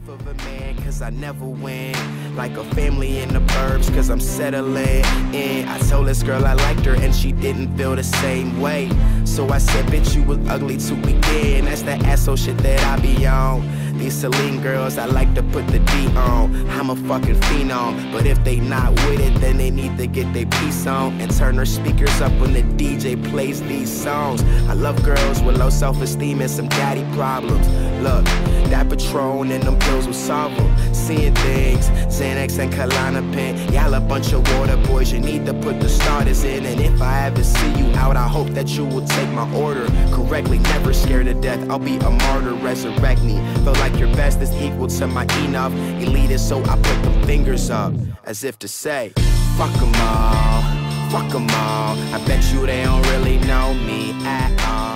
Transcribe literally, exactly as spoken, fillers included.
enough of a man, cause I never win. Like a family in the burbs, cause I'm settling in. I told this girl I liked her and she didn't feel the same way. So I said, bitch, you was ugly to begin. That's that asshole shit that I be on. These Celine girls, I like to put the D on. I'm a fucking phenom, but if they not with it, then they need to get their piece on and turn their speakers up when the D J plays these songs. I love girls with low self-esteem and some daddy problems. Look, that Patron and them pills will solve them. Seeing things, Xanax and Klonopin. Y'all a bunch of water boys, you need to put the starters in. And if I ever see you out, I hope that you will take my order correctly. Never scared to death, I'll be a martyr, resurrect me. Feel like your best is equal to my enough. Elitist, so I put them fingers up, as if to say, fuck them all, fuck them all. I bet you they don't really know me at all.